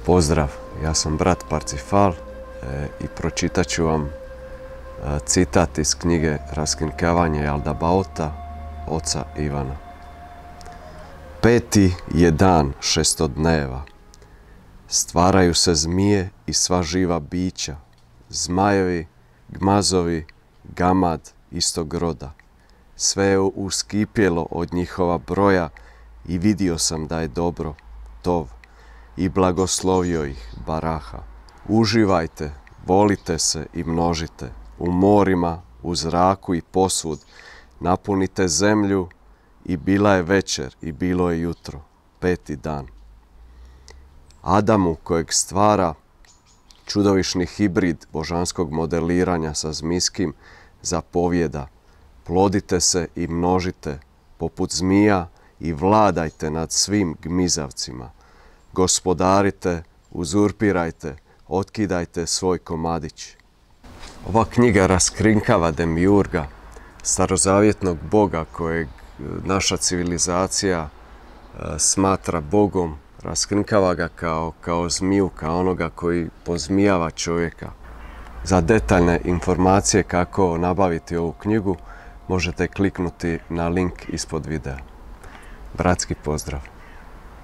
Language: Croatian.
Pozdrav, ja sam brat Parcifal i pročitat ću vam citat iz knjige Raskrinkavanje Jaldabaota oca Ivana. 5. je dan šestodneva. Stvaraju se zmije i sva živa bića, zmajevi, gmazovi, gamad istog roda. Sve je uskipjelo od njihova broja i vidio sam da je dobro, tov, i blagoslovio ih, baraha. Uživajte, volite se i množite, u morima, u zraku i posvud, napunite zemlju i bila je večer i bilo je jutro, 5. dan. Adamu kojeg stvara čudovišni hibrid božanskog modeliranja sa zmijskim zapovjeda: plodite se i množite poput zmija i vladajte nad svim gmizavcima. Gospodarite, uzurpirajte, otkidajte svoj komadić. Ova knjiga raskrinkava Demiurga, starozavjetnog boga kojeg naša civilizacija smatra bogom. Raskrinkava ga kao zmiju, kao onoga koji pozmijava čovjeka. Za detaljne informacije kako nabaviti ovu knjigu možete kliknuti na link ispod videa. Bratski pozdrav!